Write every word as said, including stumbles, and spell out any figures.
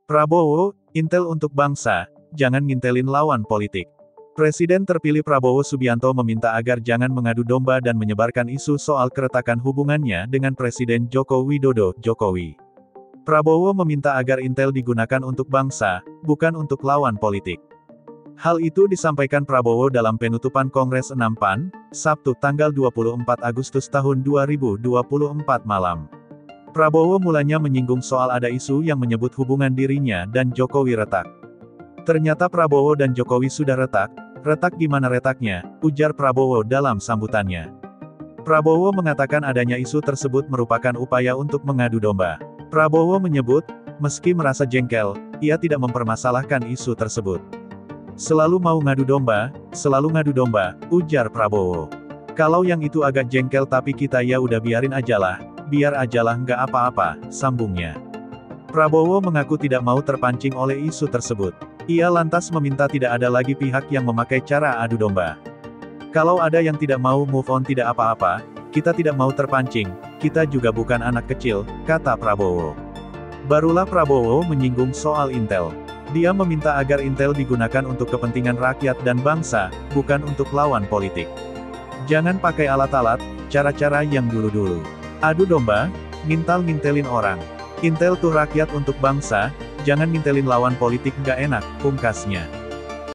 Prabowo, Intel untuk bangsa, jangan ngintelin lawan politik. Presiden terpilih Prabowo Subianto meminta agar jangan mengadu domba dan menyebarkan isu soal keretakan hubungannya dengan Presiden Joko Widodo, Jokowi. Prabowo meminta agar Intel digunakan untuk bangsa, bukan untuk lawan politik. Hal itu disampaikan Prabowo dalam penutupan Kongres enam PAN, Sabtu tanggal dua puluh empat Agustus tahun dua ribu dua puluh empat malam. Prabowo mulanya menyinggung soal ada isu yang menyebut hubungan dirinya dan Jokowi retak. Ternyata Prabowo dan Jokowi sudah retak. Retak gimana retaknya, ujar Prabowo dalam sambutannya. Prabowo mengatakan adanya isu tersebut merupakan upaya untuk mengadu domba. Prabowo menyebut, meski merasa jengkel, ia tidak mempermasalahkan isu tersebut. Selalu mau ngadu domba, selalu ngadu domba, ujar Prabowo. Kalau yang itu agak jengkel tapi kita ya udah biarin ajalah, biar ajalah nggak apa-apa, sambungnya. Prabowo mengaku tidak mau terpancing oleh isu tersebut. Ia lantas meminta tidak ada lagi pihak yang memakai cara adu domba. Kalau ada yang tidak mau move on tidak apa-apa, kita tidak mau terpancing, kita juga bukan anak kecil, kata Prabowo. Barulah Prabowo menyinggung soal Intel. Dia meminta agar Intel digunakan untuk kepentingan rakyat dan bangsa, bukan untuk lawan politik. Jangan pakai alat-alat, cara-cara yang dulu-dulu. Adu domba, ngintal-ngintelin orang. Intel tuh rakyat untuk bangsa, jangan ngintelin lawan politik nggak enak, pungkasnya.